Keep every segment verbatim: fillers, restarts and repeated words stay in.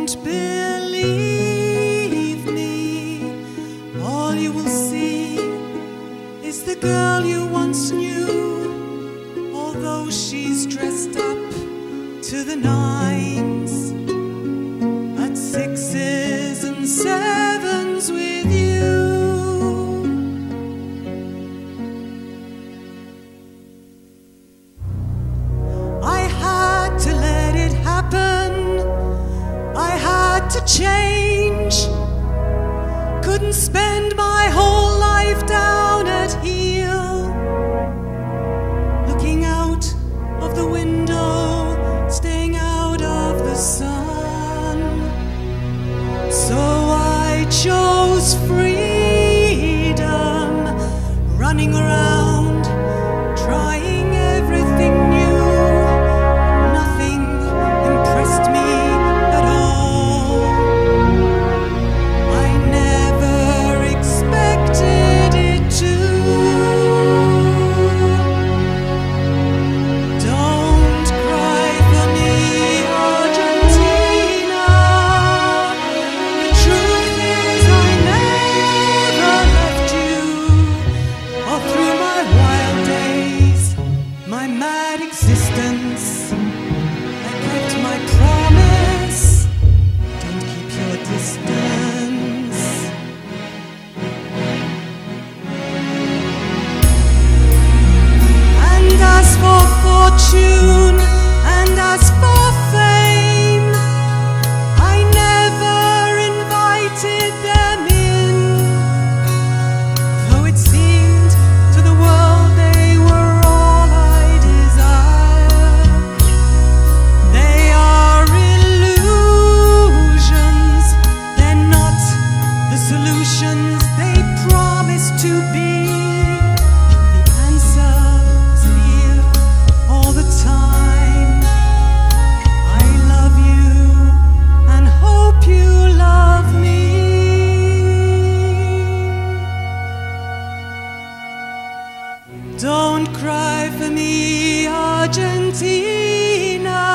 don't believe me, all you will see is the girl you once knew, although she's dressed up to the nines, at sixes and sevens with you. I had to let it happen, I had to change, couldn't spend my whole life down at heel, looking out of the window, staying out of the sun. So I chose freedom, running around, trying everything new. Nothing impressed me at all. I never expected it to. Don't cry for me, Argentina. The truth is I never left you, all through my wild days, my mad existence. I kept my promise, don't keep your distance. And as for fortune, and as for fame, I never invited them in, though it seemed to the world they were all I desired. They are illusions, they're not the solutions they promise to be. The answer is here all the time. I love you and hope you love me. Don't cry for me, Argentina.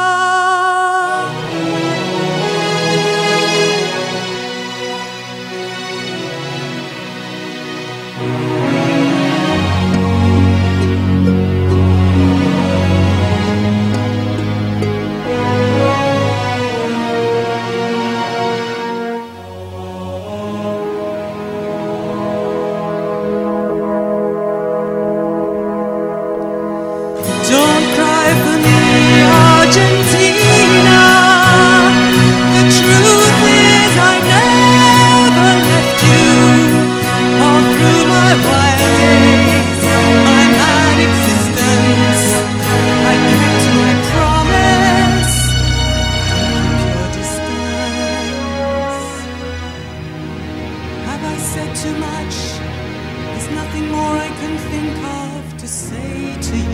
Don't cry for me, Argentina. The truth is I never left you, all through my wild days, my mad existence. I kept my promise, don't keep your distance. Have I said too much? There's nothing more I can think of to say to you.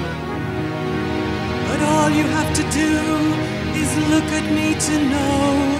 But all you have to do is look at me to know